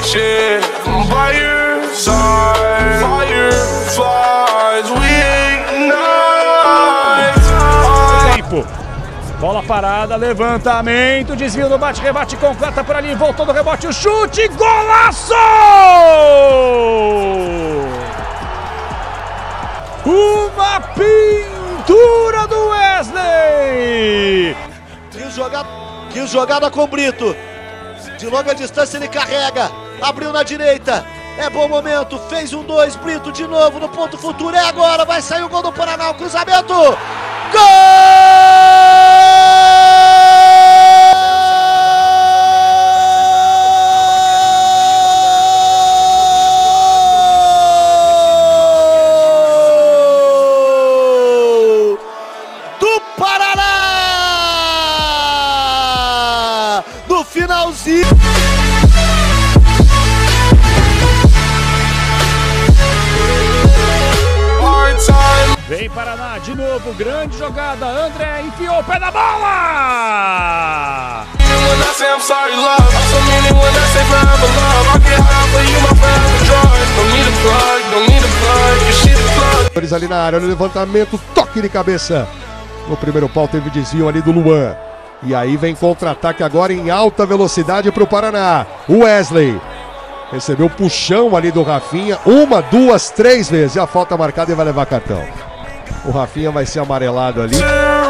shit. By your side, fireflies, we ignite. Tempo. Bola parada, levantamento, desvio no bate-rebate, completa por ali, voltou do rebote, o chute, golaço! Uma pintura do Wesley! Que jogada com Brito. De longa distância ele carrega, abriu na direita. É bom momento, fez 1-2, Brito de novo no ponto futuro. É agora, vai sair o gol do Paraná, o cruzamento. Gol! No finalzinho. Vem Paraná de novo, grande jogada, André enfiou o pé na bola! Ali na área, no levantamento, toque de cabeça. No primeiro pau teve desvio ali do Luan. E aí vem contra-ataque agora em alta velocidade para o Paraná. O Wesley recebeu puxão ali do Rafinha. 1, 2, 3 vezes. E a falta marcada e vai levar cartão. O Rafinha vai ser amarelado ali.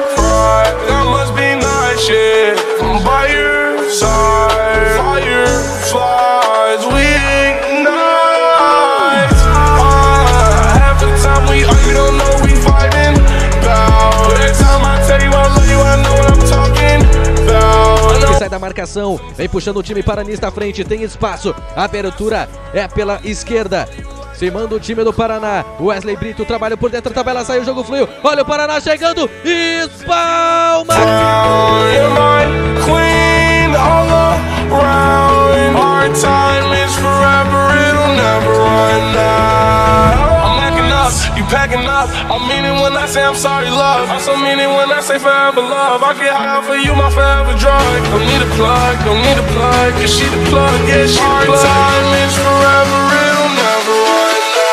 Sai da marcação, vem puxando o time paranista à frente, tem espaço, a abertura é pela esquerda. Se manda o time do Paraná, Wesley Brito, trabalha por dentro, tabela, sai, o jogo fluiu, olha o Paraná chegando, espalma! Packing up, I mean it when I say I'm sorry, love. I also mean it when I say forever, love. I get high for you, my forever drug. Don't need a plug, don't need a plug. Yeah, she the plug, yeah, she the plug. Our time is forever, it'll never run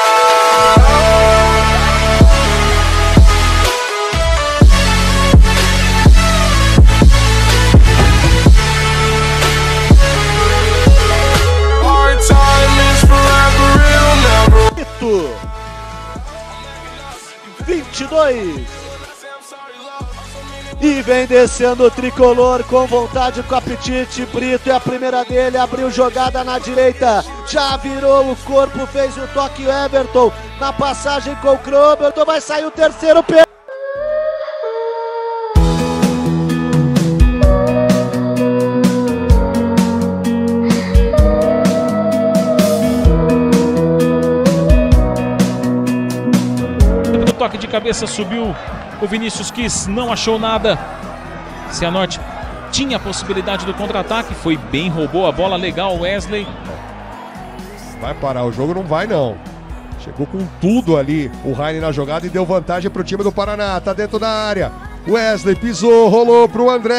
out. Our time is forever, it'll never 22 e vem descendo o tricolor com vontade, com apetite. Brito é a primeira dele, abriu jogada na direita, já virou o corpo, fez o toque Everton na passagem com o Kroberton, vai sair o terceiro pé. Toque de cabeça, subiu o Vinícius Quis, não achou nada. Cianorte tinha a possibilidade do contra-ataque, foi bem, roubou a bola, legal, Wesley. Vai parar o jogo? Não vai não. Chegou com tudo ali o Raine na jogada e deu vantagem para o time do Paraná, tá dentro da área. Wesley pisou, rolou pro André.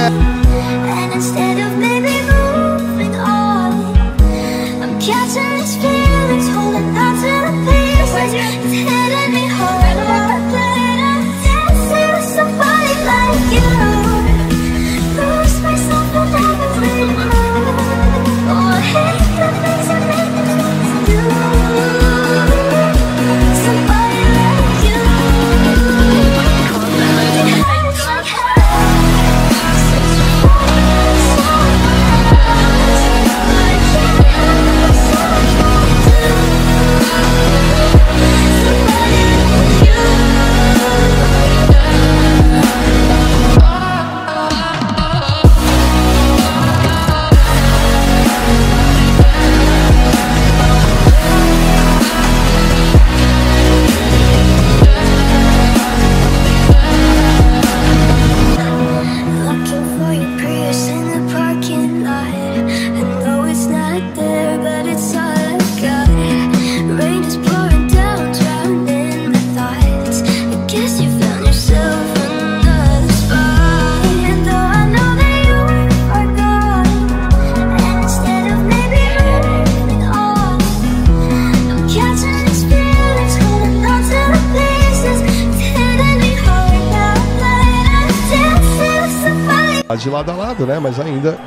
de lado a lado, né? Mas ainda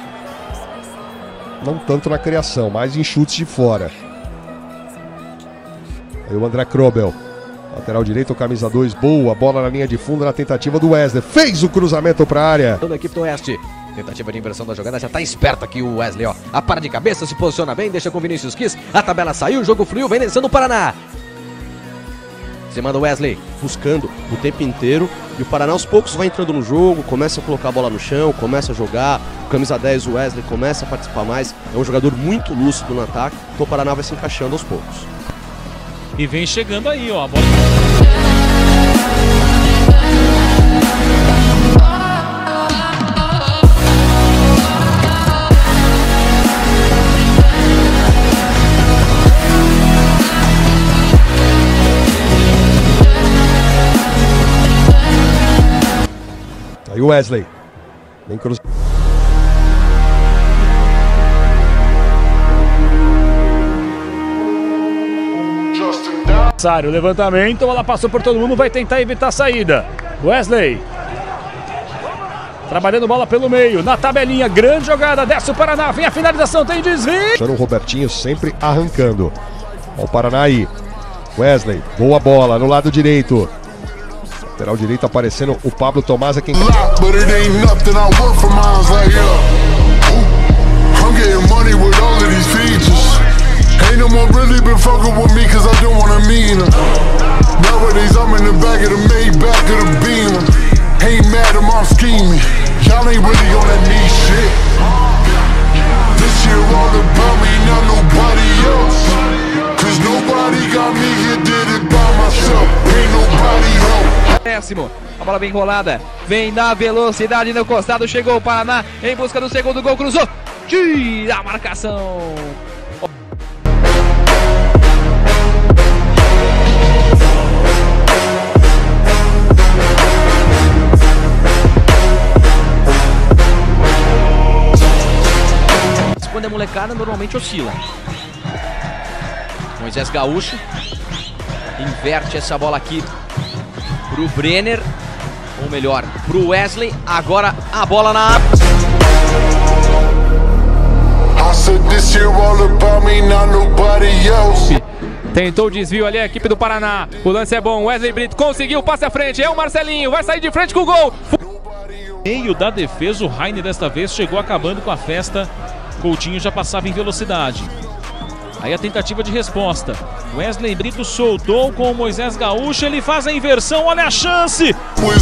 não tanto na criação, mais em chutes de fora. Aí o André Krobel, lateral direito, camisa 2, boa, bola na linha de fundo na tentativa do Wesley, fez o cruzamento para a área. Toda a equipe do Oeste, tentativa de inversão da jogada, já tá esperto aqui o Wesley, ó. A para de cabeça, se posiciona bem, deixa com o Vinícius Kiss, a tabela saiu, o jogo fluiu, vem descendo o Paraná. Você manda o Wesley. Buscando o tempo inteiro, e o Paraná aos poucos vai entrando no jogo, começa a colocar a bola no chão, começa a jogar, o camisa 10, o Wesley, começa a participar mais, é um jogador muito lúcido no ataque, então o Paraná vai se encaixando aos poucos. E vem chegando aí, ó, a bola. Aí o Wesley. Bem cruzado. O levantamento, ela passou por todo mundo, vai tentar evitar a saída. Wesley. Trabalhando bola pelo meio, na tabelinha, grande jogada, desce o Paraná, vem a finalização, tem desvio. O Robertinho sempre arrancando. Olha o Paraná aí. Wesley, boa bola no lado direito. Lateral direito aparecendo o Pablo Tomás, é quem... Ain't no more really been fucking with me cause I don't wanna mean her. Nowadays I'm in the back of the Maybach of the Beamer. Ain't mad, I'm scheming. Y'all ain't really on that niche shit. This year all about me, not nobody else. Cause nobody got me here, did it by myself. Ain't nobody else. Décimo, a bola bem enrolada, vem na velocidade no costado, chegou o Paraná em busca do segundo gol, cruzou, tira a marcação. Quando é molecada, normalmente oscila. Moisés Gaúcho inverte essa bola aqui pro Brenner, ou melhor, pro Wesley. Agora a bola na área. Tentou o desvio ali a equipe do Paraná. O lance é bom, Wesley Brito conseguiu, passe à frente, é o Marcelinho, vai sair de frente com o gol. Meio da defesa, o Raine desta vez chegou acabando com a festa. Coutinho já passava em velocidade. Aí a tentativa de resposta. Wesley Brito soltou com o Moisés Gaúcho. Ele faz a inversão, olha a chance.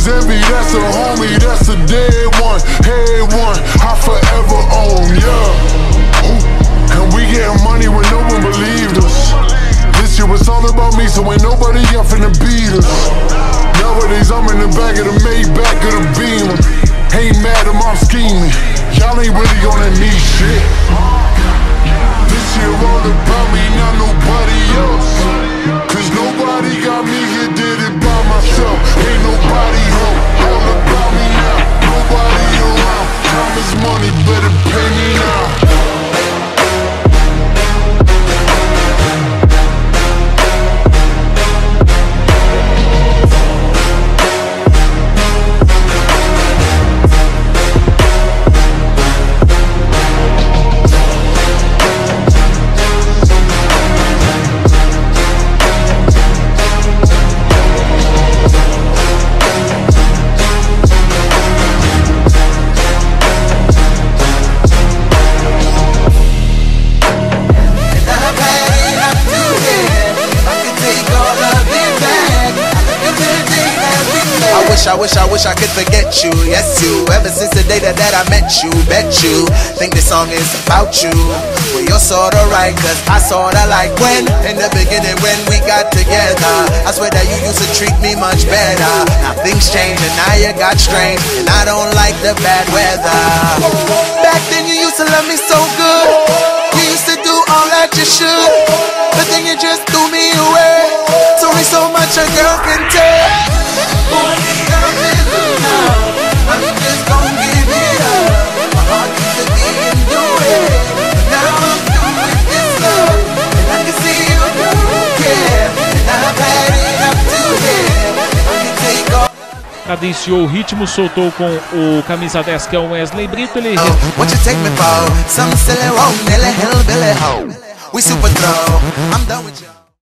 Ain't mad, I'm scheming. Y'all ain't really on that niche shit. This year all about me, not nobody else. Cause nobody got me here, did it by myself. Ain't nobody home, all about me now. Nobody around, time is money, better pay me now. I wish I could forget you, yes you. Ever since the day that I met you, bet you think this song is about you. Well, you're sorta right, cause I sorta like when in the beginning when we got together. I swear that you used to treat me much better. Now things change and now you got strange, and I don't like the bad weather. Back then you used to love me so good, you used to do all that you should, but then you just threw me away. It's only so much a girl can take. I'm just gon' give it up. My heart used to be into it, now I'm through with this love, and I can see you don't care, and I've had it up to here. I can take all. cadenciou o ritmo, soltou com o camisa 10, que é o Wesley Brito. Ele What you take me for? Some silly won't, hillbilly hoe. We super throw. I'm done with you.